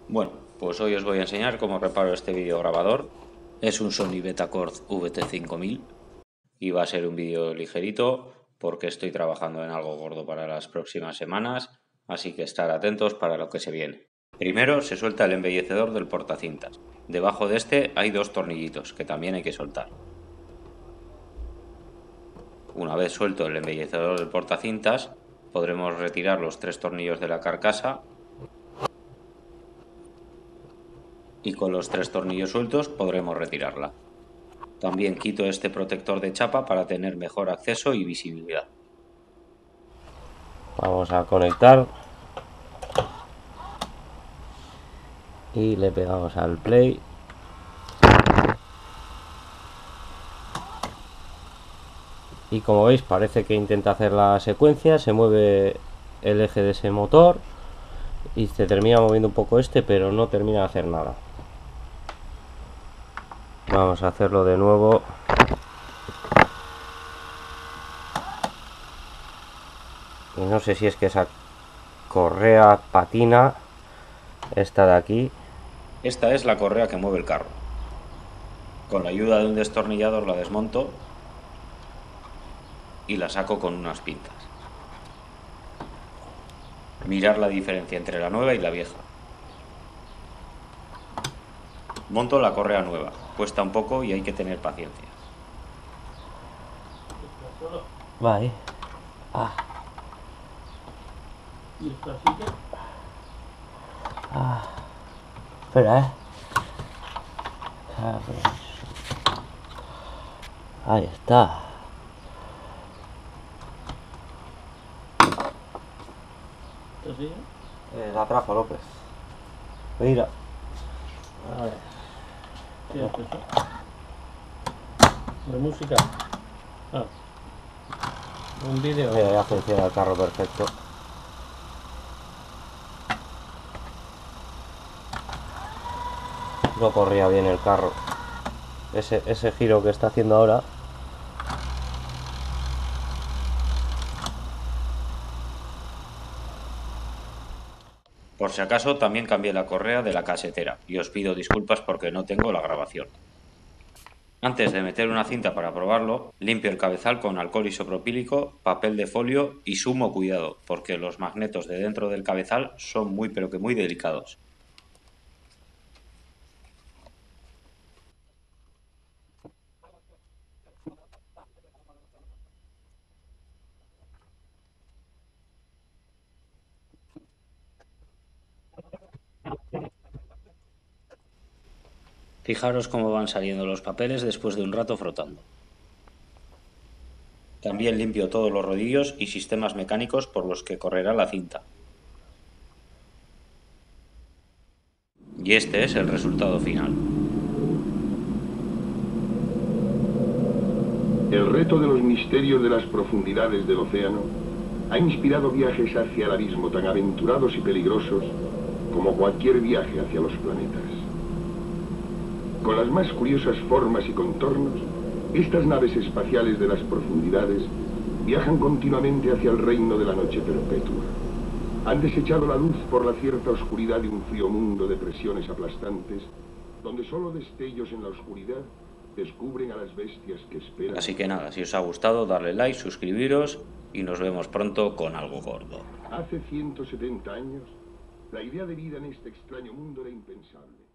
Bueno, pues hoy os voy a enseñar cómo reparo este videograbador. Es un Sony Betacord VT5000 y va a ser un vídeo ligerito porque estoy trabajando en algo gordo para las próximas semanas, así que estar atentos para lo que se viene. Primero se suelta el embellecedor del portacintas. Debajo de este hay dos tornillitos que también hay que soltar. Una vez suelto el embellecedor del portacintas, podremos retirar los tres tornillos de la carcasa y con los tres tornillos sueltos podremos retirarla. También quito este protector de chapa para tener mejor acceso y visibilidad. Vamos a conectar y le pegamos al play. Y como veis, parece que intenta hacer la secuencia, se mueve el eje de ese motor y se termina moviendo un poco este, pero no termina de hacer nada. Vamos a hacerlo de nuevo. Y no sé si es que esa correa patina, esta de aquí. Esta es la correa que mueve el carro. Con la ayuda de un destornillador la desmonto y la saco con unas pinzas. Mirar la diferencia entre la nueva y la vieja. Monto la correa nueva. Cuesta un poco y hay que tener paciencia. Vale. Espera, ahí está. La trajo López. Mira. A ver. ¿Qué es esto? ¿De música? Ah. Un vídeo. Mira, ya funciona el carro perfecto. No corría bien el carro. Ese giro que está haciendo ahora. Por si acaso también cambié la correa de la casetera y os pido disculpas porque no tengo la grabación. Antes de meter una cinta para probarlo, limpio el cabezal con alcohol isopropílico, papel de folio y sumo cuidado, porque los magnetos de dentro del cabezal son muy pero que muy delicados. Fijaros cómo van saliendo los papeles después de un rato frotando. También limpio todos los rodillos y sistemas mecánicos por los que correrá la cinta. Y este es el resultado final. El reto de los misterios de las profundidades del océano ha inspirado viajes hacia el abismo tan aventurados y peligrosos como cualquier viaje hacia los planetas. Con las más curiosas formas y contornos, estas naves espaciales de las profundidades viajan continuamente hacia el reino de la noche perpetua. Han desechado la luz por la cierta oscuridad de un frío mundo de presiones aplastantes, donde solo destellos en la oscuridad descubren a las bestias que esperan. Así que nada, si os ha gustado, darle like, suscribiros y nos vemos pronto con algo gordo. Hace 170 años, la idea de vida en este extraño mundo era impensable.